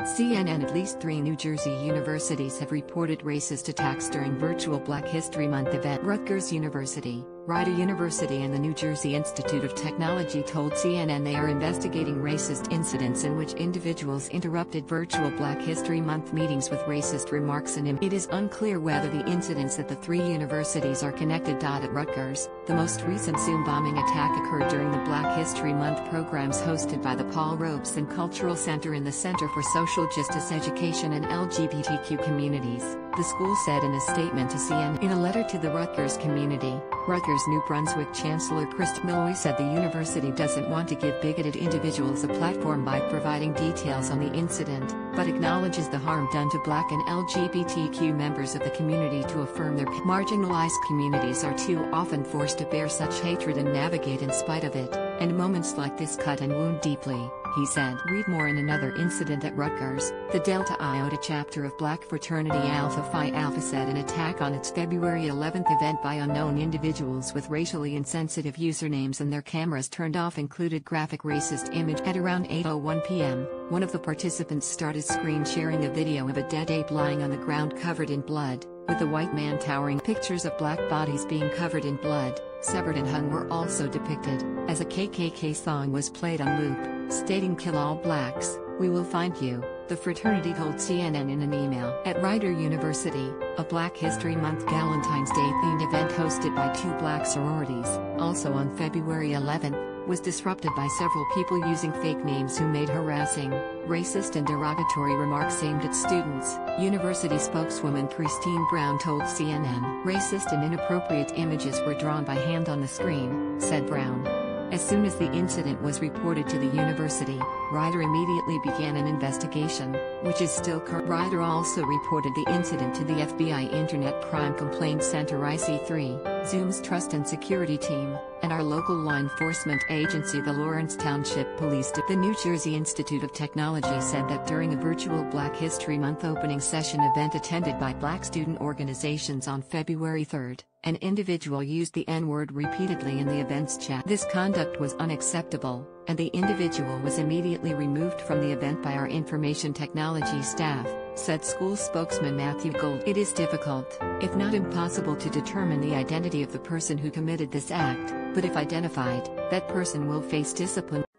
CNN. At least 3 New Jersey universities have reported racist attacks during virtual Black History Month event. Rutgers University, Rider University and the New Jersey Institute of Technology told CNN they are investigating racist incidents in which individuals interrupted virtual Black History Month meetings with racist remarks and It is unclear whether the incidents at the 3 universities are connected. At Rutgers, the most recent Zoom bombing attack occurred during the Black History Month programs hosted by the Paul Robeson Cultural Center and the Center for Social Justice Education and LGBTQ Communities, the school said in a statement to CNN. In a letter to the Rutgers community, Rutgers New Brunswick Chancellor Christy Milloy said the university doesn't want to give bigoted individuals a platform by providing details on the incident, but acknowledges the harm done to Black and LGBTQ members of the community to affirm their marginalized communities are too often forced to bear such hatred and navigate in spite of it, and moments like this cut and wound deeply, he said. Read more. In another incident at Rutgers, the Delta Iota chapter of Black fraternity Alpha Phi Alpha said an attack on its February 11th event by unknown individuals with racially insensitive usernames and their cameras turned off included graphic racist image. At around 8:01 p.m., one of the participants started screen sharing a video of a dead ape lying on the ground covered in blood, with a white man towering. Pictures of Black bodies being covered in blood, severed and hung were also depicted, as a KKK song was played on loop, stating "Kill all Blacks, we will find you," the fraternity told CNN in an email. At Rider University, a Black History Month Valentine's Day themed event hosted by 2 Black sororities, also on February 11th, was disrupted by several people using fake names who made harassing, racist and derogatory remarks aimed at students, university spokeswoman Christine Brown told CNN. Racist and inappropriate images were drawn by hand on the screen, said Brown. As soon as the incident was reported to the university, Rider immediately began an investigation, which is still current. Rider also reported the incident to the FBI Internet Crime Complaint Center IC3, Zoom's Trust and Security Team, and our local law enforcement agency, the Lawrence Township Police. The New Jersey Institute of Technology said that during a virtual Black History Month opening session event attended by Black student organizations on February 3rd, an individual used the N-word repeatedly in the event's chat. This conduct was unacceptable, and the individual was immediately removed from the event by our information technology staff, said school spokesman Matthew Gold. It is difficult, if not impossible, to determine the identity of the person who committed this act, but if identified, that person will face discipline.